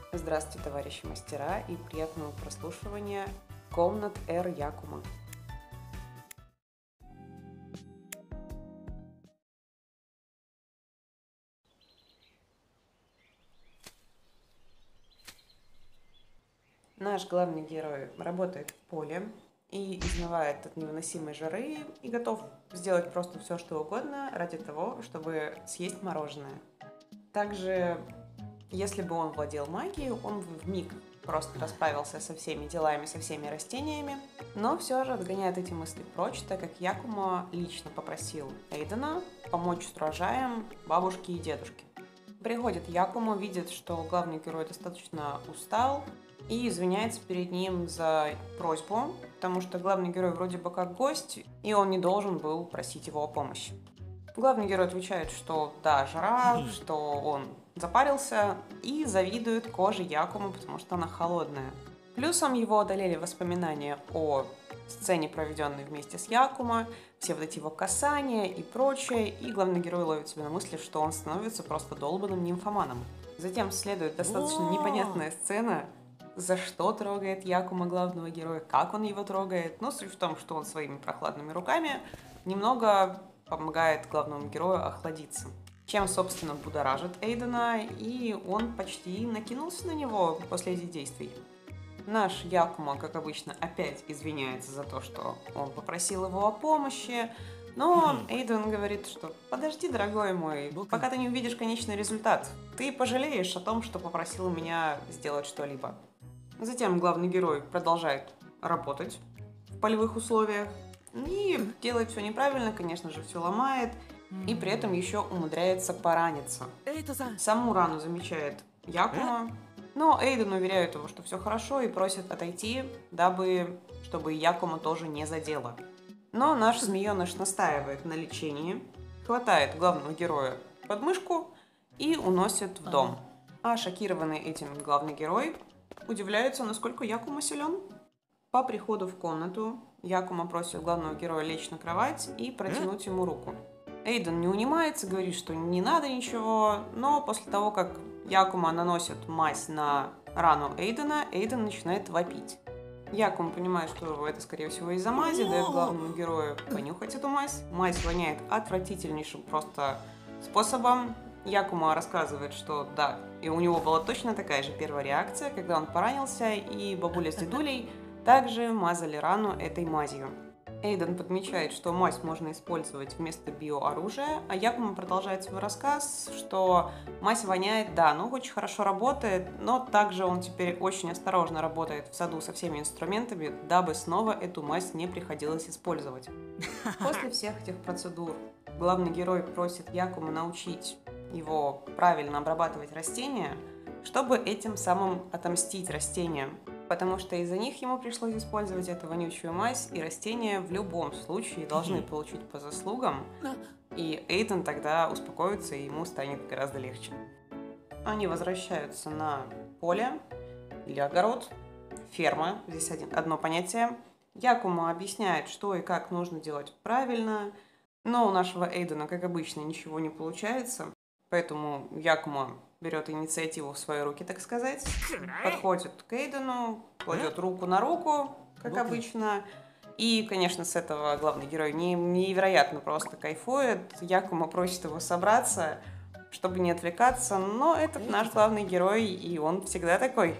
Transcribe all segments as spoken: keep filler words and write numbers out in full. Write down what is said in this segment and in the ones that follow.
Здравствуйте, товарищи мастера, и приятного прослушивания комнат Эр Якума. Наш главный герой работает в поле и изнывает от невыносимой жары и готов сделать просто все, что угодно ради того, чтобы съесть мороженое. Также, если бы он владел магией, он бы вмиг просто расправился со всеми делами, со всеми растениями, но все же отгоняет эти мысли прочь, так как Якумо лично попросил Эйдена помочь с урожаем бабушки и дедушки. Приходит Якумо, видит, что главный герой достаточно устал и извиняется перед ним за просьбу, потому что главный герой вроде бы как гость, и он не должен был просить его о помощи. Главный герой отвечает, что да, жара, что он запарился, и завидует коже Якумо, потому что она холодная. Плюсом его одолели воспоминания о сцене, проведенной вместе с Якумо, все вот эти его касания и прочее, и главный герой ловит себя на мысли, что он становится просто долбанным нимфоманом. Затем следует достаточно непонятная сцена, за что трогает Якумо главного героя, как он его трогает, но суть в том, что он своими прохладными руками немного помогает главному герою охладиться. Чем, собственно, будоражит Эйдена, и он почти накинулся на него после этих действий. Наш Якумо, как обычно, опять извиняется за то, что он попросил его о помощи, но Эйден говорит, что подожди, дорогой мой, пока ты не увидишь конечный результат, ты пожалеешь о том, что попросил меня сделать что-либо. Затем главный герой продолжает работать в полевых условиях и делает все неправильно, конечно же, все ломает, и при этом еще умудряется пораниться. Саму рану замечает Якумо, но Эйден уверяет его, что все хорошо, и просит отойти, дабы, чтобы Якумо тоже не задело. Но наш змееныш настаивает на лечении, хватает главного героя под мышку и уносит в дом. А шокированный этим главный герой удивляется, насколько Якумо силен. По приходу в комнату Якумо просит главного героя лечь на кровать и протянуть ему руку. Эйден не унимается, говорит, что не надо ничего, но после того, как Якумо наносит мазь на рану Эйдена, Эйден начинает вопить. Якумо понимает, что это, скорее всего, из-за мази, дает главному герою понюхать эту мазь. Мазь воняет отвратительнейшим просто способом. Якумо рассказывает, что да, и у него была точно такая же первая реакция, когда он поранился, и бабуля с дедулей также мазали рану этой мазью. Эйден подмечает, что мазь можно использовать вместо биооружия, а Якумо продолжает свой рассказ, что мазь воняет, да, ну очень хорошо работает, но также он теперь очень осторожно работает в саду со всеми инструментами, дабы снова эту мазь не приходилось использовать. После всех этих процедур главный герой просит Якумо научить его правильно обрабатывать растения, чтобы этим самым отомстить растениям, потому что из-за них ему пришлось использовать эту вонючую мазь, и растения в любом случае должны получить по заслугам, и Эйден тогда успокоится, и ему станет гораздо легче. Они возвращаются на поле или огород, ферма, здесь один, одно понятие. Якумо объясняет, что и как нужно делать правильно, но у нашего Эйдена, как обычно, ничего не получается, поэтому Якумо берет инициативу в свои руки, так сказать, подходит к Эйдену, кладет руку на руку, как обычно, и, конечно, с этого главный герой не, невероятно просто кайфует. Якумо просит его собраться, чтобы не отвлекаться, но этот наш главный герой, и он всегда такой.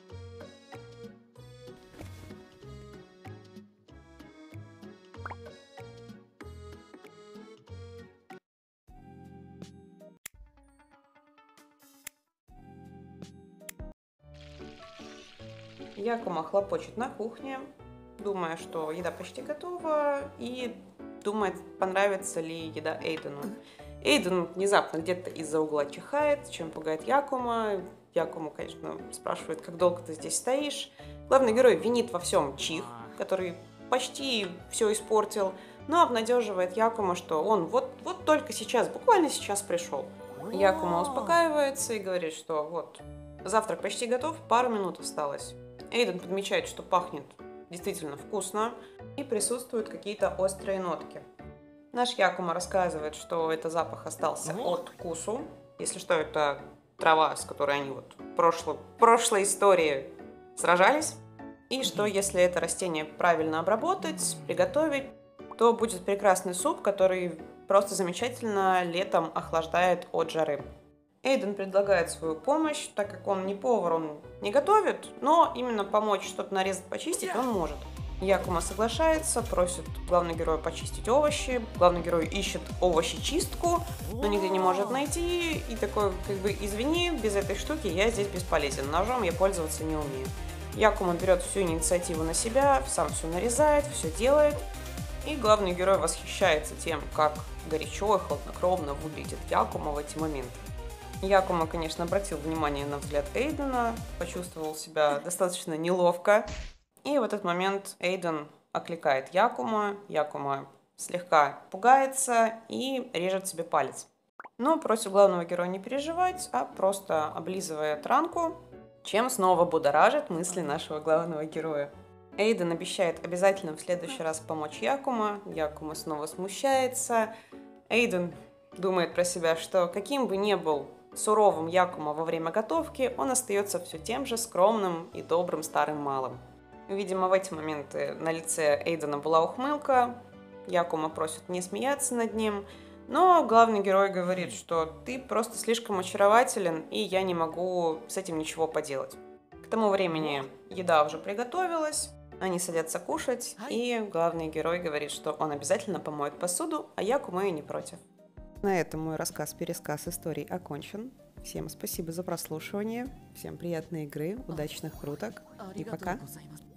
Якумо хлопочет на кухне, думая, что еда почти готова, и думает, понравится ли еда Эйдену. Эйден внезапно где-то из-за угла чихает, чем пугает Якумо. Якумо, конечно, спрашивает, как долго ты здесь стоишь. Главный герой винит во всем чих, который почти все испортил, но обнадеживает Якумо, что он вот, вот только сейчас, буквально сейчас пришел. Якумо успокаивается и говорит, что вот, завтрак почти готов, пару минут осталось. Эйден подмечает, что пахнет действительно вкусно и присутствуют какие-то острые нотки. Наш Якумо рассказывает, что этот запах остался от кусу. Если что, это трава, с которой они вот в прошло, прошлой истории сражались, и что если это растение правильно обработать, приготовить, то будет прекрасный суп, который просто замечательно летом охлаждает от жары. Эйден предлагает свою помощь, так как он не повар, он не готовит, но именно помочь что-то нарезать, почистить он может. Якума соглашается, просит главного героя почистить овощи. Главный герой ищет овощечистку, но нигде не может найти. И такой, как бы, извини, без этой штуки я здесь бесполезен. Ножом я пользоваться не умею. Якума берет всю инициативу на себя, сам все нарезает, все делает. И главный герой восхищается тем, как горячо и хладнокровно выглядит Якума в эти моменты. Якума, конечно, обратил внимание на взгляд Эйдена, почувствовал себя достаточно неловко. И в этот момент Эйден окликает Якума, Якума слегка пугается и режет себе палец. Но просит главного героя не переживать, а просто облизывает ранку, чем снова будоражит мысли нашего главного героя. Эйден обещает обязательно в следующий раз помочь Якума, Якума снова смущается. Эйден думает про себя, что каким бы ни был суровым Якума во время готовки, он остается все тем же скромным и добрым старым малым. Видимо, в эти моменты на лице Эйдена была ухмылка, Якума просит не смеяться над ним, но главный герой говорит, что ты просто слишком очарователен, и я не могу с этим ничего поделать. К тому времени еда уже приготовилась, они садятся кушать, и главный герой говорит, что он обязательно помоет посуду, а Якума и не против. На этом мой рассказ-пересказ историй окончен. Всем спасибо за прослушивание, всем приятной игры, удачных круток и пока!